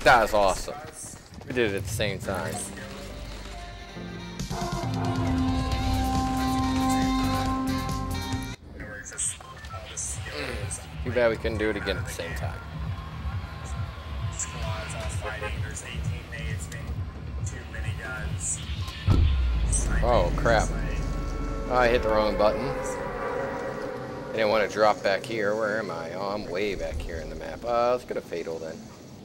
That was awesome. We did it at the same time. Too bad we couldn't do it again at the same time. Squads all fighting. There's 18 nades, 2 miniguns. Oh crap. Oh, I hit the wrong button. I didn't want to drop back here. Where am I? Oh, I'm way back here in the map. Let's go to Fatal then.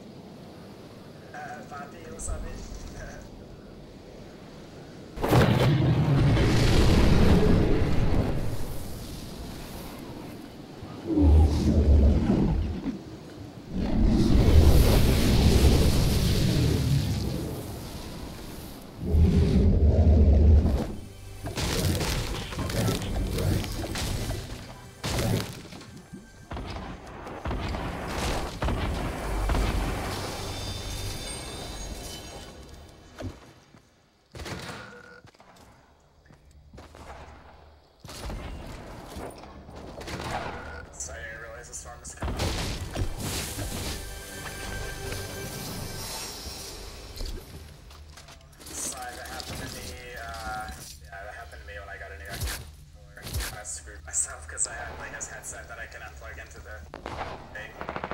Because I have like a headset that I can unplug into the thing.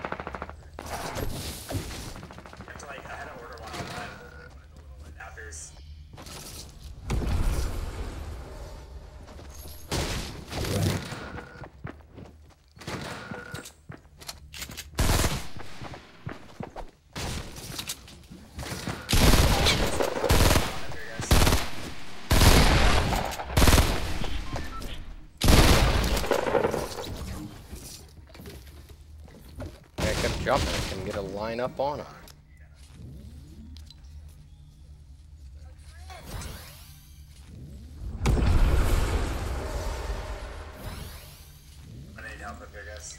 I had to order one online, one of the little adapters. Jumping, I can get a line up on him. I need help up here, guys.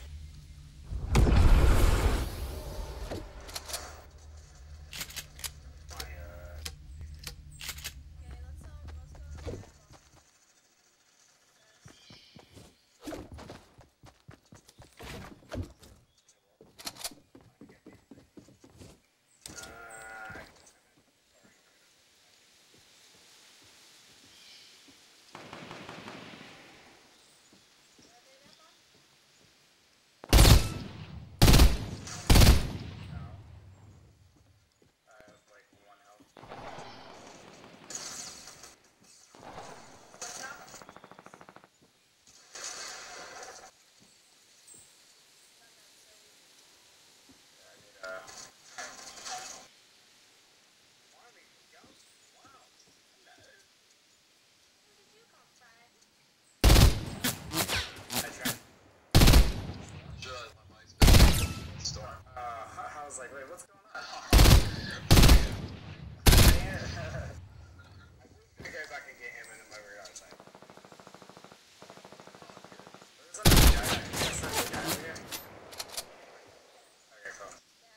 I was like, wait, what's going on? I'm gonna go back and get him and then we're out of time. There's another guy. There's another guy over here. Okay, cool.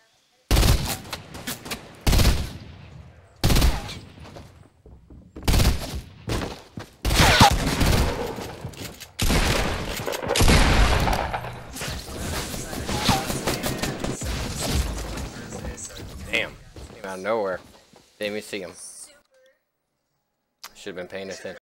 Damn. Came out of nowhere. Didn't even see him. Should have been paying attention.